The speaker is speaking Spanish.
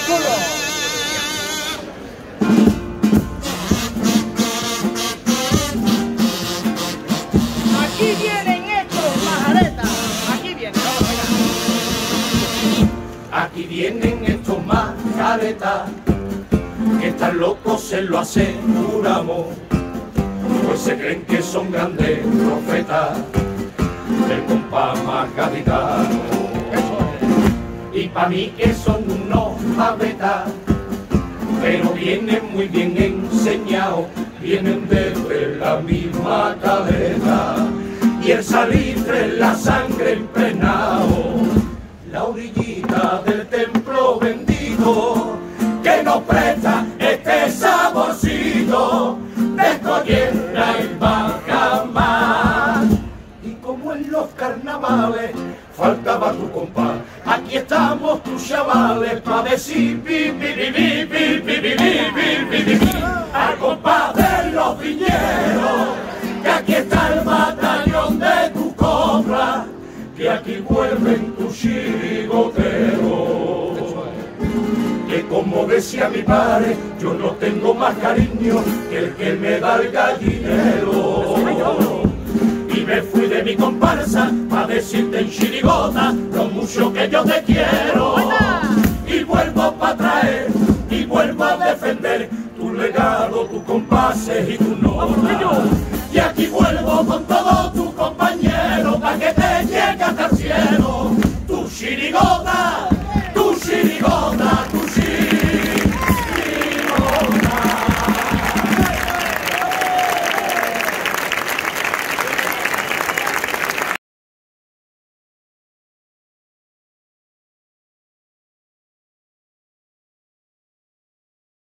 Aquí vienen estos majaretas. Aquí vienen, vamos allá. Aquí vienen estos majaretas, que están locos, se lo aseguramos, pues se creen que son grandes profetas del compás más gaditano. Y pa' mí que son unos mabetas, pero vienen muy bien enseñados, vienen desde la misma cadena, y el salitre en la sangre impregnado, la orillita del templo bendito, que nos presta este saborcito de collera y bajamar. Y como en los carnavales faltaba tu compás, aquí estamos tus chavales pa' decir pi, pi, pi, pi, pi, pi, pi, pi, pi, pi, al compás de los viñeros, que aquí está el batallón de tu copla, que aquí vuelven tus chirigoteros. Que como decía mi padre, yo no tengo más cariño que el que me da el gallinero. Y me fui de mi comparsa a decirte en chirigota lo mucho que yo te quiero. Y vuelvo para traer, y vuelvo a defender tu legado, tus compases y tu nota. Y aquí vuelvo con todo